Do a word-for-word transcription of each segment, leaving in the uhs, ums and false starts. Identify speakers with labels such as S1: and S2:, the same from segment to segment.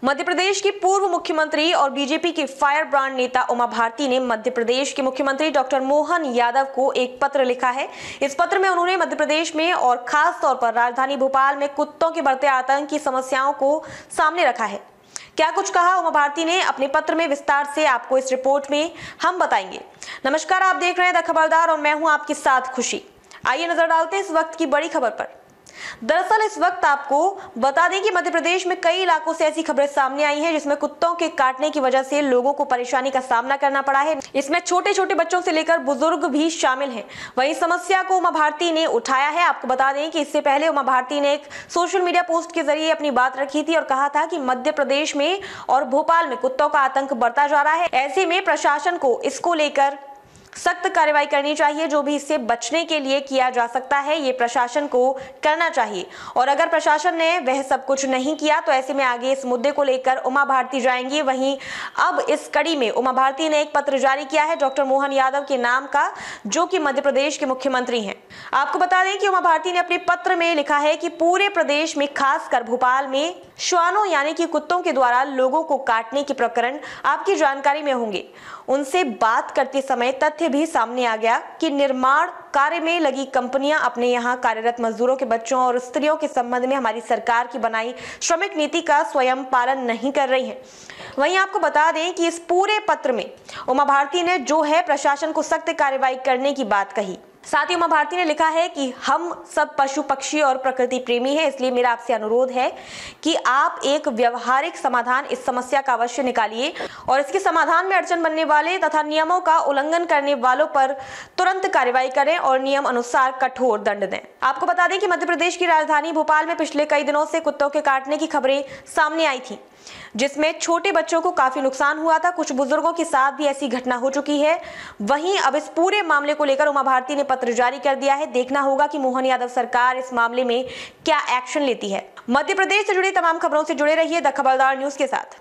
S1: मध्य प्रदेश की पूर्व मुख्यमंत्री और बीजेपी के फायर ब्रांड नेता उमा भारती ने मध्य प्रदेश के मुख्यमंत्री डॉक्टर मोहन यादव को एक पत्र लिखा है। इस पत्र में उन्होंने मध्य प्रदेश में और खास तौर पर राजधानी भोपाल में कुत्तों के बढ़ते आतंक की समस्याओं को सामने रखा है। क्या कुछ कहा उमा भारती ने अपने पत्र में, विस्तार से आपको इस रिपोर्ट में हम बताएंगे। नमस्कार, आप देख रहे हैं द खबरदार और मैं हूं आपके साथ खुशी। आइए नजर डालते हैं इस वक्त की बड़ी खबर पर। दरअसल इस वक्त आपको बता दें कि मध्य प्रदेश में कई इलाकों से ऐसी खबरें सामने आई हैं जिसमें कुत्तों के काटने की वजह से लोगों को परेशानी का सामना करना पड़ा है। इसमें छोटे छोटे बच्चों से लेकर बुजुर्ग भी शामिल हैं। वहीं समस्या को उमा भारती ने उठाया है। आपको बता दें कि इससे पहले उमा भारती ने एक सोशल मीडिया पोस्ट के जरिए अपनी बात रखी थी और कहा था कि मध्य प्रदेश में और भोपाल में कुत्तों का आतंक बढ़ता जा रहा है। ऐसे में प्रशासन को इसको लेकर सख्त कार्रवाई करनी चाहिए। जो भी इससे बचने के लिए किया जा सकता है ये प्रशासन को करना चाहिए, और अगर प्रशासन ने वह सब कुछ नहीं किया तो ऐसे में आगे इस मुद्दे को लेकर उमा भारती जाएंगी। वहीं अब इस कड़ी में उमा भारती ने एक पत्र जारी किया है डॉक्टर मोहन यादव के नाम का, जो कि मध्य प्रदेश के मुख्यमंत्री हैं। आपको बता दें कि उमा भारती ने अपने पत्र में लिखा है कि पूरे प्रदेश में, खासकर भोपाल में श्वानों यानी कि कुत्तों के द्वारा लोगों को काटने के प्रकरण आपकी जानकारी में होंगे। उनसे बात करते समय तथ्य भी सामने आ गया कि निर्माण कार्य में लगी कंपनियां अपने यहां कार्यरत मजदूरों के बच्चों और स्त्रियों के संबंध में हमारी सरकार की बनाई श्रमिक नीति का स्वयं पालन नहीं कर रही हैं। वहीं आपको बता दें कि इस पूरे पत्र में उमा भारती ने जो है प्रशासन को सख्त कार्रवाई करने की बात कही। साथ ही उमा भारती ने लिखा है कि हम सब पशु पक्षी और प्रकृति प्रेमी हैं, इसलिए मेरा आपसे अनुरोध है कि आप एक व्यवहारिक समाधान इस समस्या का अवश्य निकालिए और इसके समाधान में अड़चन बनने वाले तथा नियमों का उल्लंघन करने वालों पर तुरंत कार्रवाई करें और नियम अनुसार कठोर दंड दें। आपको बता दें कि मध्य प्रदेश की राजधानी भोपाल में पिछले कई दिनों से कुत्तों के काटने की खबरें सामने आई थी, जिसमें छोटे बच्चों को काफी नुकसान हुआ था। कुछ बुजुर्गों के साथ भी ऐसी घटना हो चुकी है। वहीं अब इस पूरे मामले को लेकर उमा भारती ने पत्र जारी कर दिया है। देखना होगा कि मोहन यादव सरकार इस मामले में क्या एक्शन लेती है। मध्य प्रदेश से जुड़ी तमाम खबरों से जुड़े रहिए द खबरदार न्यूज के साथ।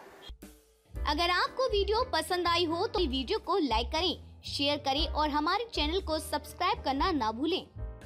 S2: अगर आपको वीडियो पसंद आई हो तो वीडियो को लाइक करें, शेयर करें और हमारे चैनल को सब्सक्राइब करना ना भूलें।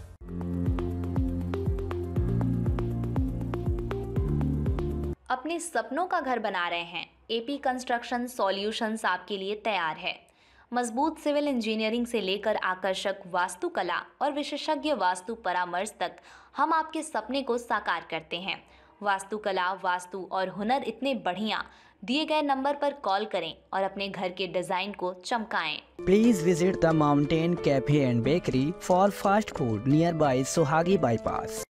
S3: अपने सपनों का घर बना रहे हैं? एपी कंस्ट्रक्शन सॉल्यूशंस आपके लिए तैयार है। मजबूत सिविल इंजीनियरिंग से लेकर आकर्षक वास्तुकला और विशेषज्ञ वास्तु परामर्श तक हम आपके सपने को साकार करते हैं। वास्तुकला, वास्तु और हुनर इतने बढ़िया, दिए गए नंबर पर कॉल करें और अपने घर के डिजाइन को चमकाएं।
S4: Please visit the Mountain Cafe and Bakery for fast food nearby Sohagi Bypass.